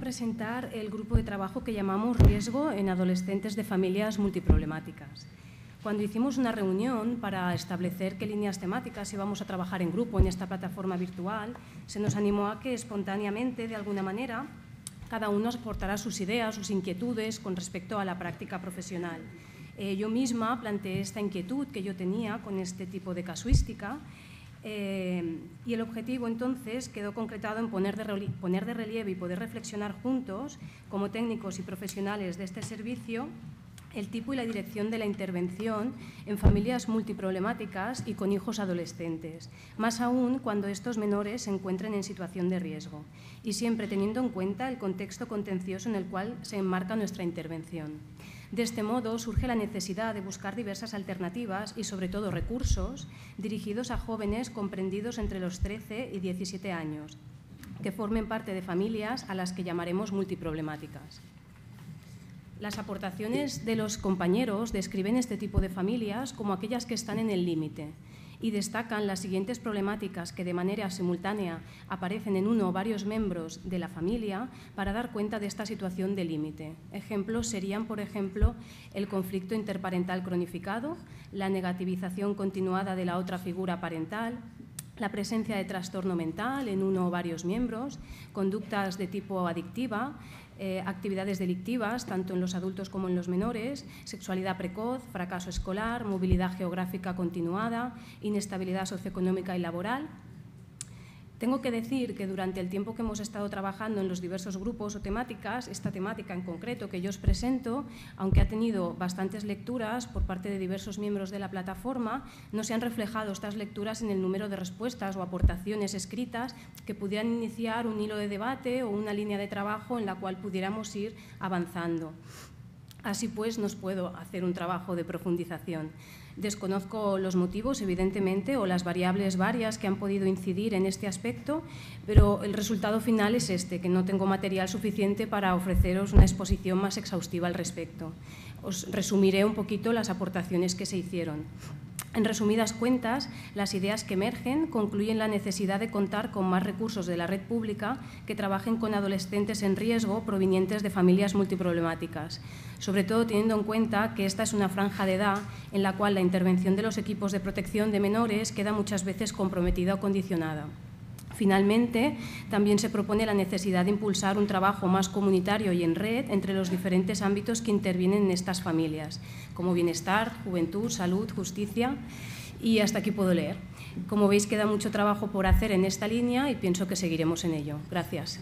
presentar el grupo de trabajo que llamamos Riesgo en adolescentes de familias multiproblemáticas. Cuando hicimos una reunión para establecer qué líneas temáticas íbamos a trabajar en grupo en esta plataforma virtual, se nos animó a que espontáneamente, de alguna manera, cada uno aportará sus ideas, sus inquietudes con respecto a la práctica profesional. Yo misma planteé esta inquietud que yo tenía con este tipo de casuística y el objetivo entonces quedó concretado en poner de relieve y poder reflexionar juntos, como técnicos y profesionales de este servicio, el tipo y la dirección de la intervención en familias multiproblemáticas y con hijos adolescentes, más aún cuando estos menores se encuentren en situación de riesgo, y siempre teniendo en cuenta el contexto contencioso en el cual se enmarca nuestra intervención. De este modo surge la necesidad de buscar diversas alternativas y, sobre todo, recursos dirigidos a jóvenes comprendidos entre los 13 y 17 años, que formen parte de familias a las que llamaremos multiproblemáticas. Las aportaciones de los compañeros describen este tipo de familias como aquellas que están en el límite y destacan las siguientes problemáticas que de manera simultánea aparecen en uno o varios miembros de la familia para dar cuenta de esta situación de límite. Ejemplos serían, por ejemplo, el conflicto interparental cronificado, la negativización continuada de la otra figura parental, la presencia de trastorno mental en uno o varios miembros, conductas de tipo adictiva, actividades delictivas, tanto en los adultos como en los menores, sexualidad precoz, fracaso escolar, movilidad geográfica continuada, inestabilidad socioeconómica y laboral. Tengo que decir que durante el tiempo que hemos estado trabajando en los diversos grupos o temáticas, esta temática en concreto que yo os presento, aunque ha tenido bastantes lecturas por parte de diversos miembros de la plataforma, no se han reflejado estas lecturas en el número de respuestas o aportaciones escritas que pudieran iniciar un hilo de debate o una línea de trabajo en la cual pudiéramos ir avanzando. Así pues, no puedo hacer un trabajo de profundización. Desconozco los motivos, evidentemente, o las variables varias que han podido incidir en este aspecto, pero el resultado final es este, que no tengo material suficiente para ofreceros una exposición más exhaustiva al respecto. Os resumiré un poquito las aportaciones que se hicieron. En resumidas cuentas, las ideas que emergen concluyen la necesidad de contar con más recursos de la red pública que trabajen con adolescentes en riesgo provenientes de familias multiproblemáticas, sobre todo teniendo en cuenta que esta es una franja de edad en la cual la intervención de los equipos de protección de menores queda muchas veces comprometida o condicionada. Finalmente, también se propone la necesidad de impulsar un trabajo más comunitario y en red entre los diferentes ámbitos que intervienen en estas familias, como bienestar, juventud, salud, justicia, y hasta aquí puedo leer. Como veis, queda mucho trabajo por hacer en esta línea y pienso que seguiremos en ello. Gracias.